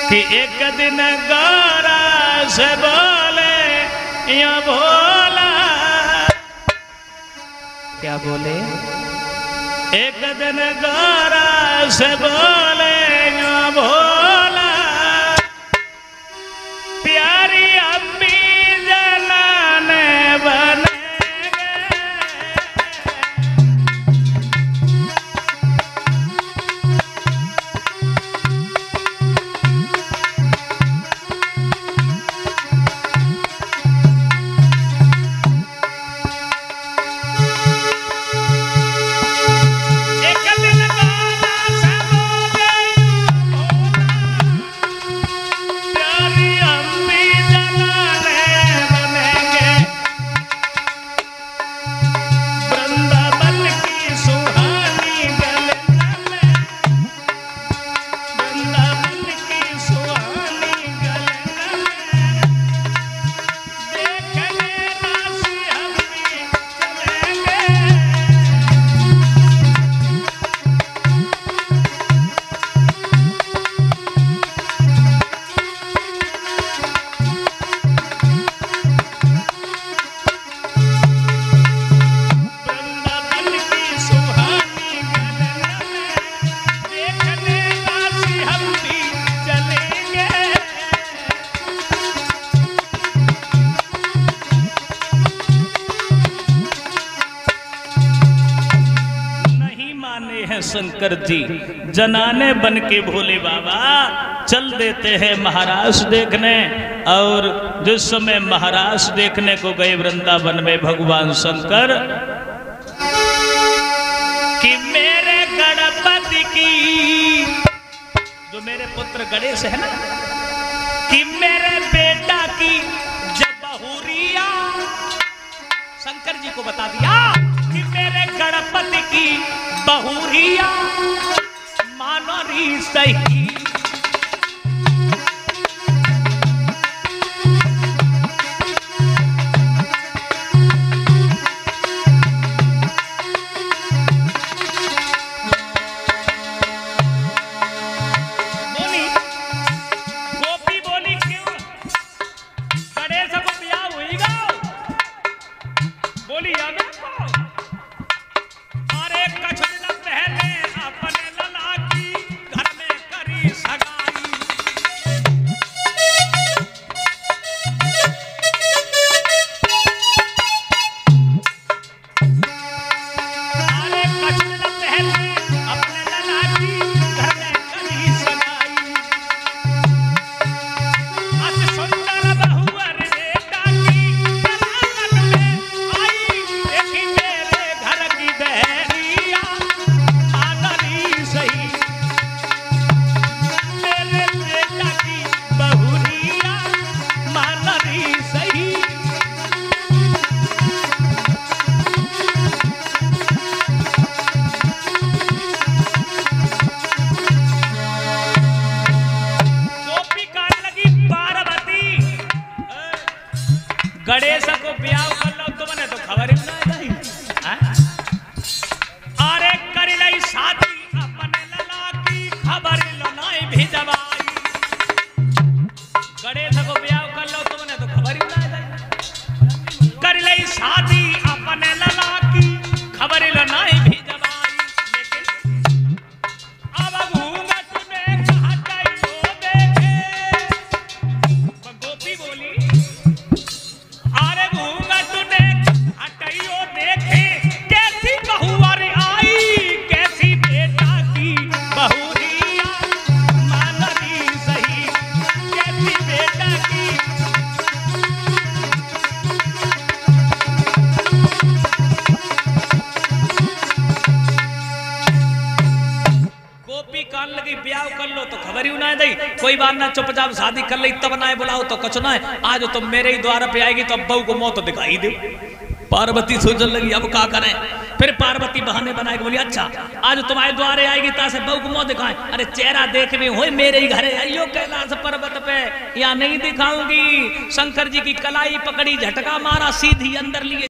कि एक दिन गौरा से बोले या भोला, क्या बोले? एक दिन गौरा से बोले या भोला, प्यारी अम्मी जलाने बनेंगे। शंकर जी जनाने बन के भोले बाबा चल देते हैं महाराष्ट्र देखने। और जिस समय महाराष्ट्र देखने को गए वृंदावन में भगवान शंकर कि मेरे गणपति की, जो मेरे पुत्र गणेश है ना, कि मेरे बेटा की जब बहुरिया, शंकर जी को बता दिया कि मेरे गणपति की बहुरिया मानो री सही। बोली गोपी बोली क्यों गणेश को ब्याह हुईगा? बोली आगे गणेश को ब्याह कर लो तो मने तो खबर ही ना। अरे कर लई शादी अपने लला की खबर लो नहीं भी दवाई। गणेश को ब्याह कर लो तो मने तो खबर ही ना। कर लई शादी अपने लला की खबर लो नहीं भी दवाई। लेकिन अब घूंघट में कहा जाए तो देखे। गोपी बोली अरे घूंघट ने हटाइयो देखे कैसी बहुवर आई, कैसी बेटा की बहुरिया मानवी सही, कैसी बेटा की। गोपी कान लगी ब्याह कर लो तो खबर ही ना दई। कोई बात ना, चुपचाप शादी कर ली तब ना बुलाओ तो कुछ ना है। आज तुम मेरे ही द्वार पे आएगी तो अब बहू को मौत दिखाई दे। पार्वती सोचने लगी अब क्या करें। फिर पार्वती बहाने बनाए बोली अच्छा आज तुम्हारे द्वारे आएगी तासे बहू को मौत दिखाए। अरे चेहरा देख में हो मेरे ही घरे आइयो कैलाश पर्वत पे, या नहीं दिखाऊंगी। शंकर जी की कलाई पकड़ी, झटका मारा, सीधी अंदर लिए